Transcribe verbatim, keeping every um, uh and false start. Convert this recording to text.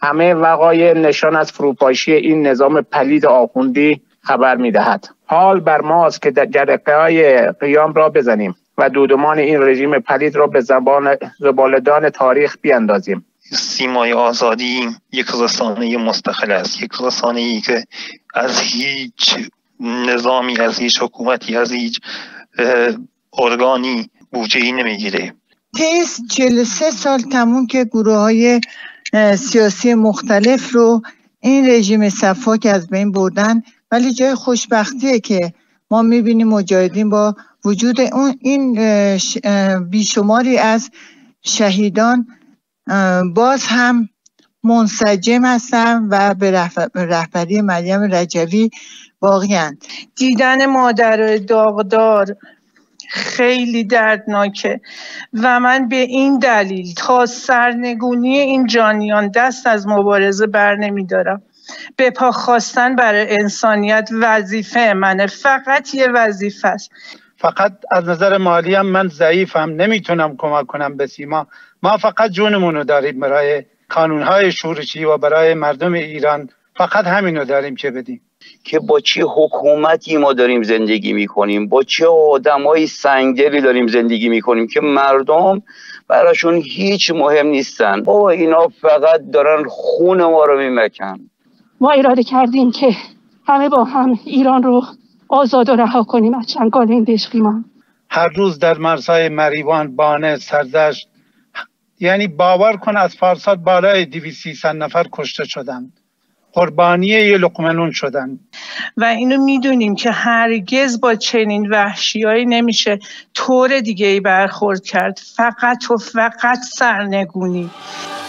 همه وقایع نشان از فروپاشی این نظام پلید آخوندی خبر می‌دهد. حال بر ماست که جرقه‌های قیام را بزنیم و دودمان این رژیم پلید را به زبان زباله‌دان تاریخ بیاندازیم. سیمای آزادی یک رسانه مستقل است، یک رسانه‌ای که از هیچ نظامی، از هیچ حکومتی، از هیچ ارگانی بودجه‌ای نمیگیره. طی چهل و سه سال تموم که گروه های سیاسی مختلف رو این رژیم صفاک از بین بردن، ولی جای خوشبختیه که ما میبینیم مجاهدین با وجود اون این بیشماری از شهیدان باز هم منسجم هستن و به رهبری مریم رجوی باقی‌اند. دیدن مادر داغدار خیلی دردناکه و من به این دلیل تا سرنگونی این جانیان دست از مبارزه بر نمیدارم. به پا خواستن برای انسانیت وظیفه منه، فقط یه وظیفه است. فقط از نظر مالی هم من ضعیفم، نمیتونم کمک کنم به سیما. ما فقط جونمونو داریم برای قانونهای شورشی و برای مردم ایران، فقط همینو داریم که بدیم. که با چه حکومتی ما داریم زندگی میکنیم، با چه آدمای سنگدلی داریم زندگی میکنیم که مردم براشون هیچ مهم نیستن. بابا اینا فقط دارن خون ما رو میمکن. ما اراده کردیم که همه با هم ایران رو آزاد و رها کنیم از چنگال این دشقیمان. هر روز در مرزهای مریوان، بانه، سردشت، یعنی باور کن از پارسال بالای دویست سیصد نفر کشته شدند، قربانی یه لقمه نون شدن. و اینو میدونیم که هرگز با چنین وحشیایی نمیشه طور دیگه ای برخورد کرد، فقط و فقط سرنگونی.